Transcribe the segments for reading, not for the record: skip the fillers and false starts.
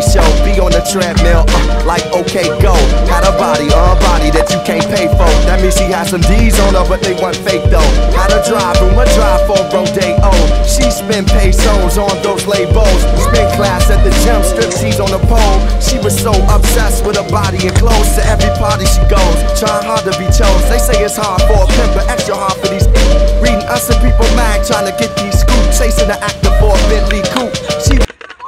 show. Be on the treadmill, like okay, go. Had a body that you can't pay for. That means she had some D's on her, but they weren't fake though. Had a drive room, a drive for Rodeo. She spent pesos on those labels. Spent class at the gym, striptease on the pole. She was so obsessed with her body and clothes. To every party she goes, trying hard to be chose. They say it's hard for a pimp, but extra hard for these reading Us and People mag, trying to get these scoops. Chasing the actor for a Bentley coupe. She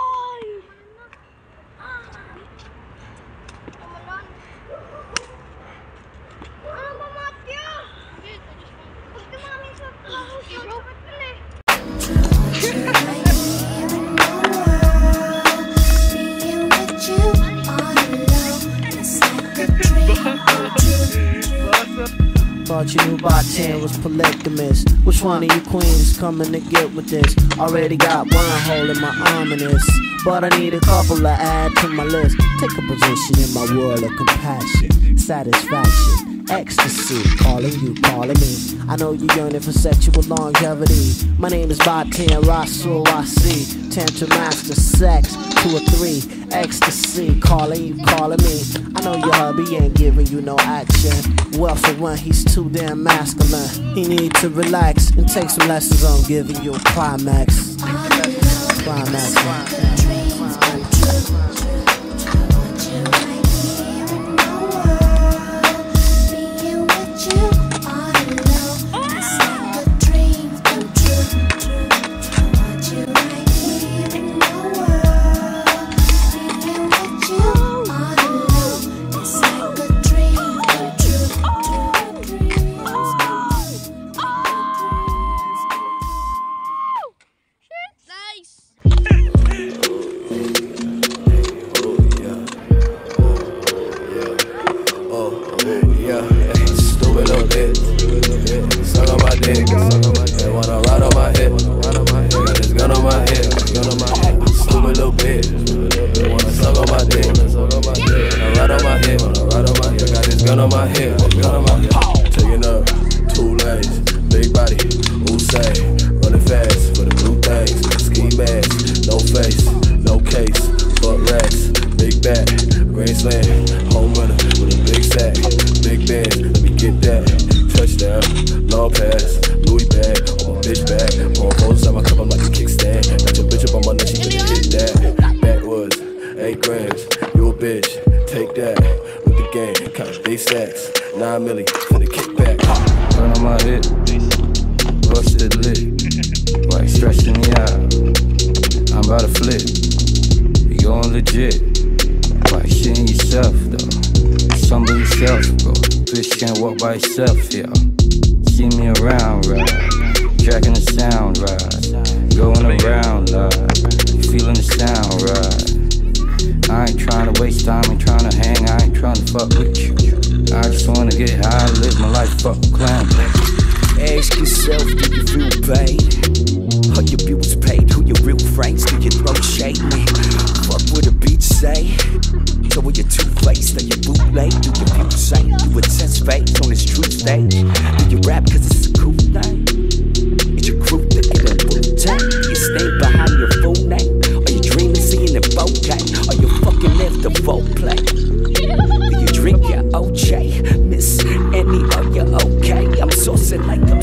Thought you knew by 10 was polygamous. Which one of you queens coming to get with this? Already got one hole in my ominous, but I need a couple to add to my list. Take a position in my world of compassion, satisfaction, ecstasy. Calling you, calling me. I know you're yearning for sexual longevity. My name is Batin Rasul Wasi. Tantra master, sex, 2 or 3. Ecstasy, calling you, calling me. I know your hubby ain't giving you no action. Well, for one, he's too damn masculine. He needs to relax and take some lessons on giving you a climax. Climax. Taking up 2 lanes, big body, Usain, running fast for the blue things. Ski mask, no face, no case, butt racks, big back, grand slam, home runner with a big sack, big band, let me get that. Touchdown, long pass, Louis bag, on my bitch bag, pouring photos out my cup, I'm like a kickstand. Got your bitch up on my neck, she couldn't hit that. Backwoods, 8 grams, you a bitch, take that. With the game, count big sacks, 9 milli for the kickback. Turn on my hip, busted lip, like stretching me out. I'm about to flip, we going legit, like shitting yourself though. Stumble yourself, bro. Bitch can't walk by yourself, yo. See me around, right? Tracking the sound, right? Going around, like feeling the sound, right? I ain't trying to waste time, ain't trying to hang, I ain't trying to fuck with you. I just wanna get high, live my life, fuck clown. Ask yourself, do you feel pain? Are your bills paid? Who your real friends? Do you throw shade? Fuck what the beach say? So are you two-faced? Are you bootleg? Do you feel safe? You a test face on this true stage? Do you rap cause it's a cool thing? Is your crew thicker than Wu-Tang? Do you stay behind your full name? Are you dreaming, seeing in bokeh? Are you fucking live the roleplay? Do you drink your OJ? Miss Annie, are you okay? I'm saucing like a